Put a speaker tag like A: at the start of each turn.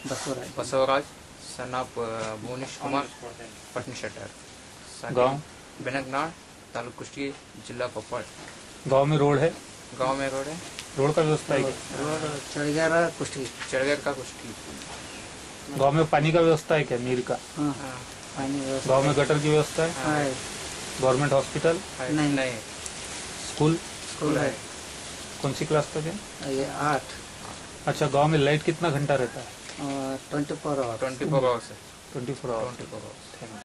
A: Basavaraj son of Bhuvanesh Kumar Patni शटर।
B: गांव
A: बेनकनाड़, तालुक कुष्टी, जिला कोप्पड़।
B: गांव में रोड है?
A: गांव में रोड है।
B: रोड का व्यवस्था है?
A: रोड चढ़गेर का कुष्टी।
B: गांव में पानी का व्यवस्था है क्या? नीर का?
A: हाँ, पानी व्यवस्था।
B: गांव में गटर की व्यवस्था है?
A: हाँ।
B: Government hospital?
A: नहीं। स्कूल है।
B: कौन सी क्लास तक है?
A: ये 8।
B: अच्छा, गांव में लाइट कितना घंटा रहता है?
A: 24 आवर्स।
B: 24 आवर्स। Thank you.